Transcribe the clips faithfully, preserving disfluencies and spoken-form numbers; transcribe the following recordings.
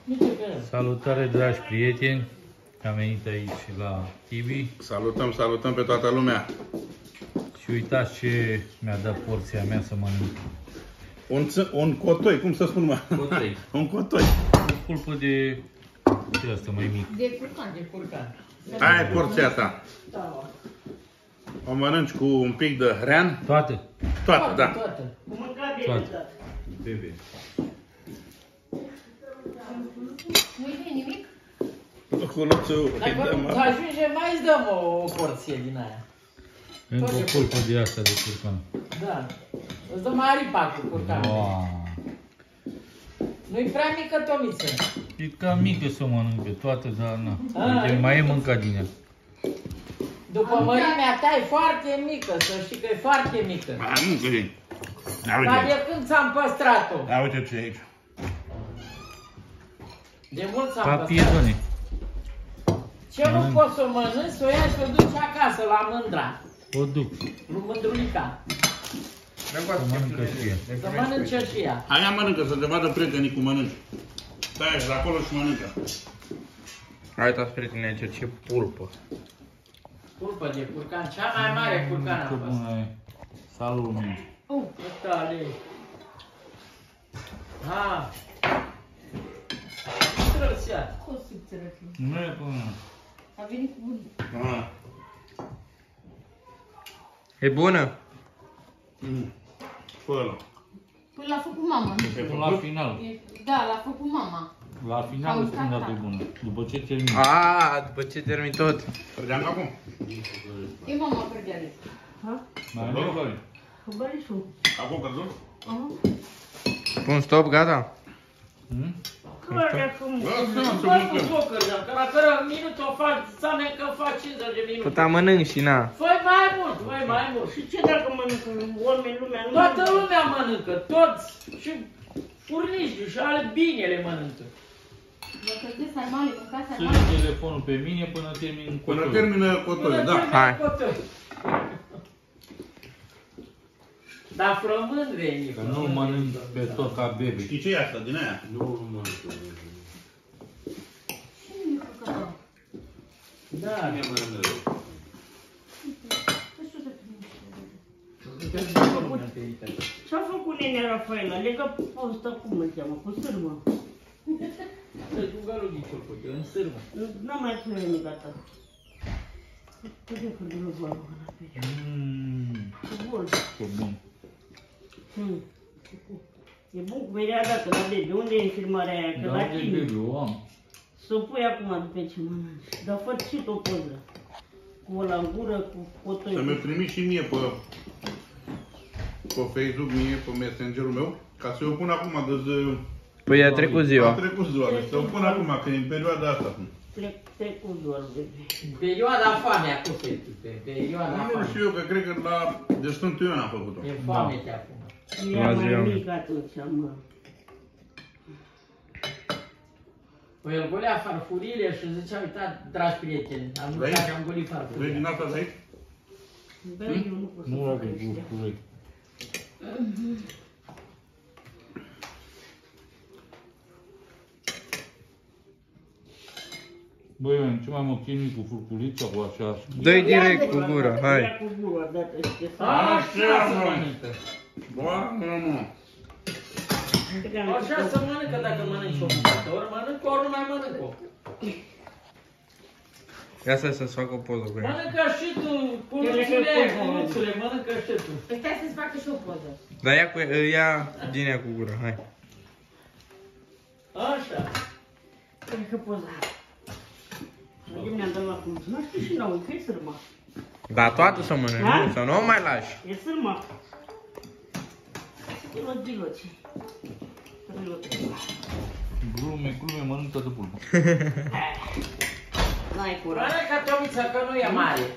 Salutare, dragi prieteni, că am venit aici la Tibi. Salutăm, salutăm pe toată lumea. Și uitați ce mi-a dat porția mea să mănânc. Un, un cotoi, cum să spun, mă? Cotoi. Un cotoi. O pulpă de... ce asta mai mic? De curcan, de curcan. Aia e porția ta. Da. O mănânci cu un pic de hrean. Toate? Toată, da. Toată. Cu mâncat bine Toate. toată. Bebe. Nu-i nimic? Culuțul, îi Dacă dăm nu apă. ajunge, mai îți dăm o, o porție din aia. Încă o pulpă de asta de curcan. Da. Îți dăm aripa cu curcan. Wow. Nu-i prea mică tomiță. E cam mică să o mănânc pe toate, dar na. A, Uite, mai e mâncat din ea. După mărimea ta e foarte mică, să știi că e foarte mică. Mai mâncă ei. Ia Dar uite. de când ți-am păstrat-o? Ia uite ce e aici. De mult ți-am păstrat. Papiedone. Ce nu poți să o mănânci, să o iei și o duci acasă la mândra. O duc. Lui Mândrulica. Să mănâncă și ea. Să mănânce și ea. Aia mănâncă, să te vadă prietenii cum mănânci. Stai și de acolo și mănâncă. Uitați, prieteni, aici ce pulpă. Pulpă de curcan, cea mai mare curcan a Ce fost. bună e. Salut, mie. Uh, tale. Ha. Trăsea. Cu subțără. Nu e bună. A venit cu bunica. Ah. E bună? Mm. Fă-l. Păi l-a făcut mama. Până la final. E- Da, l-a făcut mama. La final îți spun dacă e bună. După ce termin. Aaa, după ce termin tot. Trăgeam acum. E mama părdeale. Ha? Mai e Flori? Bărișul. Acum căzut? Aha. Pun stop, gata? Hmm? Cărea frumos. Lasă-mă să Doar cu mâncăm. focări, că la care minut o fac, ține că fac cincizeci de minute. Tot mănânc și na. Făi mai mult, făi mai mult. Și ce dacă mănâncă oameni lumea? Nu Toată mănâncă? lumea mănâncă, toți. Și furniștii și ale binele mănâncă. Dacă îți sarmale, mâncați Ține sarmale. telefonul pe mine până termin Până cotul. termină cotoiul, da. Hai. Dar frământ veni. Că nu mănânc pe tot ca bebe. Știi ce e asta din aia? Da. Ce-a făcut nenea Rafaela? Legă postă, cum îl cheamă? Cu sârmă. Cu gălugicul făcut, în sârmă. N-am mai spus nimic gata. Cât de cât de nu vă Mmm, Ce bun. ce bun. Hmm. E bun cu verea dacă la bebe. Unde e filmarea aia? Că la Da, de tine. bebe, o am. Să o pui acum după ce mănânci. Dar fă și tu o poză. Cu o la gură, cu cotoi. Să mi-o trimiți și mie pe, pe Facebook, mie, pe Messengerul meu, ca să o pun acum de Păi a trecut A ziua. trecut ziua, deci să o pun acum, că e în perioada asta. Trec, trec cu doar bebe. Perioada foamea cu fetul, pe perioada Nu foamea. știu eu, că cred că la de Sfântul Ioan am făcut-o. E foame te acum. Era Bună ziua. mai mic atunci, mă. Păi îl golea farfurile și zicea, uitați, dragi prieteni, am Vrei? mâncat și am golit Vrei farfurile. din asta de aici? Bă, eu nu pot să Nu fac are ăștia. gust urechi. Băi, Ioan, ce mai mă chinui cu furculița, cu așa? Dă-i direct cu gura, Ia hai. cu gura, dată și te fac. Așa să mănâncă. Doamne, mă. Așa să mănâncă dacă mănânci o bucată. Ori mănâncă, ori nu mai mănâncă. Ia să să-ți fac o poză cu ea. Mănâncă și tu, culuțule, culuțule, mănâncă și tu. Păi stai să-ți facă și o poză. Dar ia, cu, ia din ea cu gura, hai. Așa. Cred că poza. Eu mi-am dat la cum. Nu știu și n-au, că e sârma. Dar toată să mănânci, Ha? nu? Să nu o mai lași. E sârma. Dilot, dilot. Dilot. Glume, glume, mănânc toată pulpa. N-ai curaj. Mănâncă, Tomița, că nu e mare.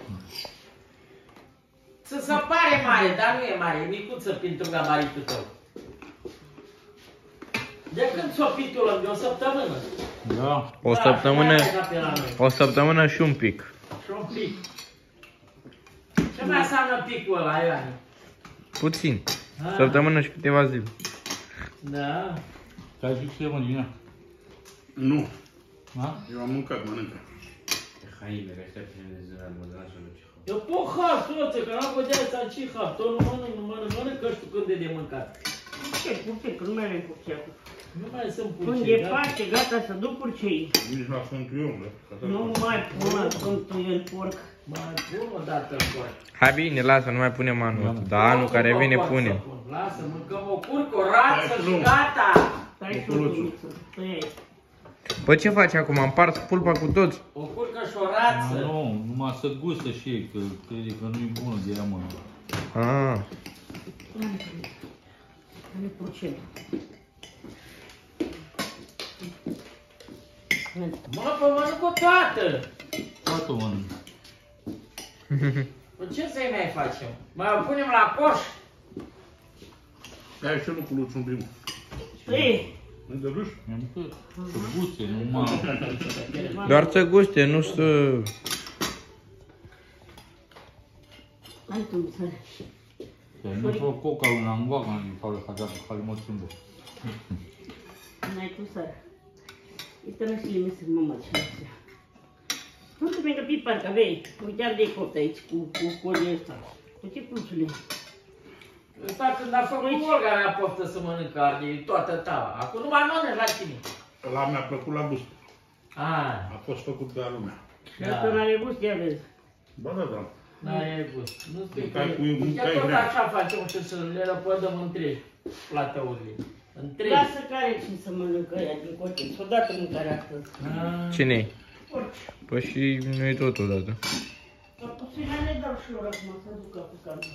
Ți se pare mare, dar nu e mare. E micuță pentru gabaritul tău. De când ți-o pitulăm? De o săptămână? Da. O Da, săptămână, și mai are pe la noi. o săptămână și un pic. Și un pic. Ce mai înseamnă picul ăla, Ioane? Puțin. Ah. Săptămână și câteva zile. Da. Stai și ce mă din ea. Nu, Da? eu am mâncat, mănâncă. Haine, că ăștia pline de zâna, mă dă să nu ce fac. Eu pot hap, toți, că n-am vădea să ci hap. Tot nu mănânc, nu mănânc, mănânc că știu când e de mâncat. Ce purcei, că nu mai avem purcei acum. Nu mai sunt Când purcei, e da? Paște, gata să duc purcei. Nici la Sfântul Ion, da? Nu mai pun la Sfântul Ion porc. Mai pun o dată în coaie. Hai bine, lasă, nu mai punem anul ăsta. Dar anul care vine punem. Lasă, mâncăm o curcă, o rață Hai, și nu. gata. Stai și o gâniță. Tăiai. Păi ce faci acum? Împarți pulpa cu toți? O curcă și o rață. Nu, numai să gustă și ei, că crede că nu-i bună de ea, mă. Ah. Nu purcei. Mă, pă, mănânc o toată. Toată mănânc. Păi ce să-i mai facem? Mai o punem la coș? Hai și lucrul un primul. Tăiai. Nu te duci? Mi-am mâncat. Să guste, numai... Doar să guste, nu să... Hai tu, să... Că nu fac coca în angoaca, în care hazat cu care mă țină. N-ai tu sără. Uite nu știu mi se mama ce așa. Nu te mai găpi parcă avei. Uite de copt aici cu cu codul ăsta. Cu ce pulțule? Ăsta când a făcut Olga mea poftă să mănânc carne, toată tava. Acum nu mai mănânc la tine. Ăla mi-a plăcut la gust. Ah, A fost făcut de a lumea. Și asta n-are gust, ia vezi. Ba da, da. n-ai gust. Nu spui că... Mâncai cu- mâncai Chiar tot grea. așa facem și să le răpădăm întregi platăurile. Întregi. Lasă care ce să mănâncă aia din coteț. Odată mâncarea astăzi. Ah, Cine-i? Orice. Păi și noi tot odată. Dar puțin le dau și lor acum să ducă cu carne.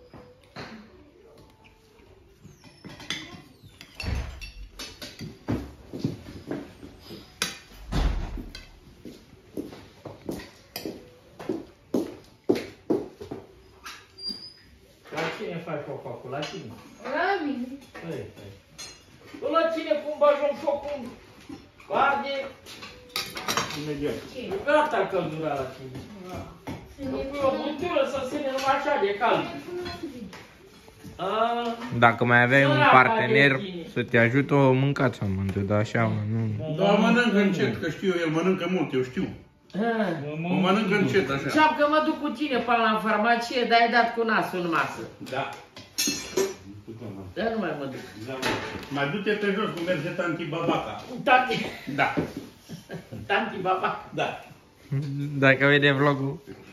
La cine faci focul? La cine? La mine. Păi, păi. Tu la cine cum bagi un foc cu carne? Imediat. Gata căldura la tine. Să Nu ne pui o băutură să se numai așa de cald. Ah, Dacă mai aveai un Săraca partener de tine. să te ajute, o mâncați amândoi, dar așa, mă, nu... Da, mănâncă încet, că știu, el mănâncă mult, eu știu. ah. O mănâncă încet, așa. Ceam că mă duc cu tine până la farmacie, dar ai dat cu nasul în masă. Da. Dar nu mai mă duc. Mai du-te pe jos, cum merge tanti Babaca. Tanti, Da. tanti baba. Da. Dacă vede vlogul...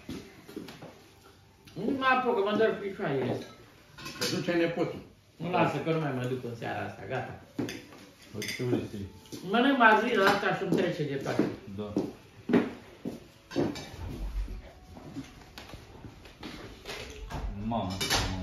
Nu mă apucă, mă dor picioarele. Te duce nepotul. Nu lasă că nu mai mă duc în seara asta, gata. Păi ce vrei să iei? Mănânc mazila asta și îmi trece de toate. Da. Mamă, mamă.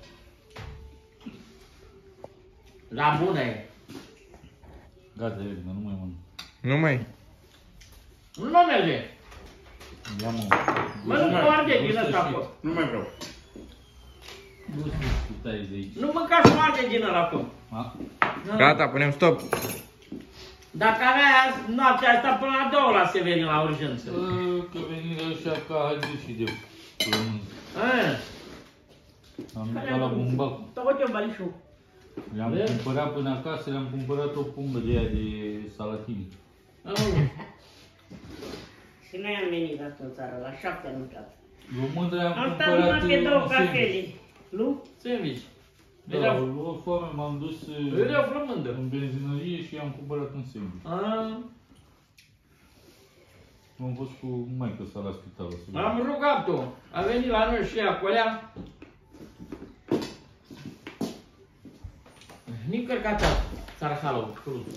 La bună e. Gata, Edgar, nu mai mănânc. Nu mai... Nu mă merge. Ia mă. Mănânc mai- o arde nu din să ăsta știi. acolo. Nu mai vreau. Nu știu ce tai de aici. Nu mânca și o arde din ăla acolo. A? Gata, punem stop. Dacă avea azi, noaptea asta până la două la Severin la urgență. Bă, că veni ăștia ca haidușii de plământ. Ah. Am mâncat la bumbac. Tău-te o balișu. Le-am Vezi? cumpărat până acasă, le-am cumpărat o pungă de aia de salatini. Oh. Și noi am venit asta în țară, la șapte am mâncat. Eu mândră am Am stat cumpărat numai pe două un sandwich. cafele. Nu? Sandwich. Da, Era, am luat foame, m-am dus era uh, flămândă. în benzinărie și am cumpărat un sandwich. Ah. Am fost cu maică sa la spital. să vedem. Am rugat-o. A venit la noi și ea colea. Nici cărcata sarhalul, cruzul.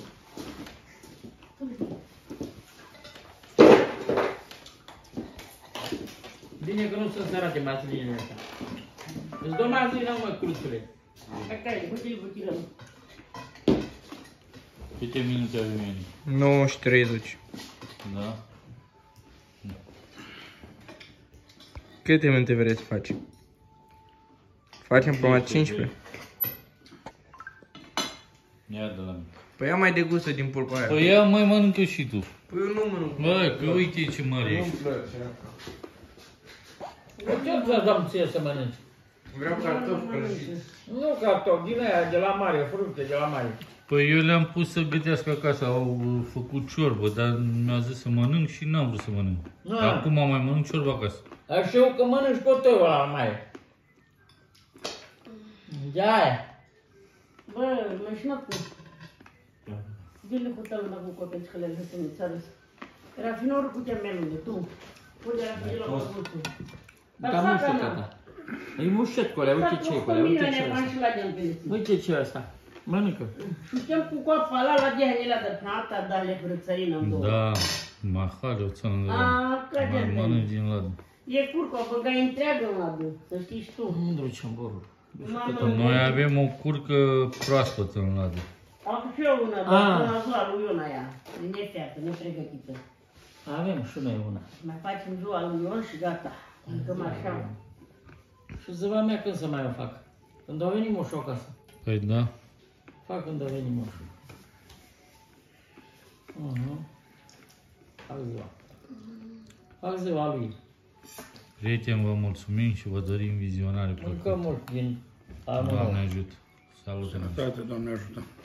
Bine că nu sunt sărate mazlinele astea. Îți dă mazlină, mă, cruzule. Care, butil, butilă. Câte minute avem Ioni? nouă și treizeci. Da? Câte minute vrei să faci? Facem până la cincisprezece. Ia de la mine. Păi ia mai de gustă din pulpa aia. Păi ia mai mănâncă și tu. Păi eu nu mănânc. Bă, că uite ce mare ești. Ce să dăm ție să mănânci? Vreau cartofi prăjiți. Nu cartofi, din aia de la mare, fructe de la mare. Păi eu le-am pus să gătească acasă, au făcut ciorbă, dar mi-a zis să mănânc și n-am vrut să mănânc. Da. Acum mai mănânc ciorbă acasă. Dar și eu că mănânci coteul ăla mai. De-aia. Bă, mă și n-acum. Dile hotelul dacă cu copici că le lăsăm în țară. Rafinorul cu gemelul, tu. Unde rafinul la pământul. Dar mușet ăsta. E mușet cu alea, uite ce e cu alea, uite ce e ăsta. Uite ce e ăsta. Mănâncă. Și știam cu coapa ala la dihanila de plata, dar le frățărină în două. Da, mahale o țană de A, că mai de mănânc din ladă. E curcă, o băgai întreagă în ladă, să știi și tu. Mândru ce-mi borul. Mamă, Noi avem o curcă proaspătă în ladă. am și eu una, dar până ziua lui Iona ea. Nefiată, nepregătită. Avem și noi una. Mai facem ziua lui Ion și gata. Mâncăm așa. Și ziua mea când să mai o fac? Când a venit moșul acasă. Păi da. Fac când a venit moșul. Uh-huh. Fac ziua. Fac ziua lui. Prieteni, vă mulțumim și vă dorim vizionare Încă plăcută. mult din Doamne amândoi. ajută. Salut! Sănătate, Doamne ajută.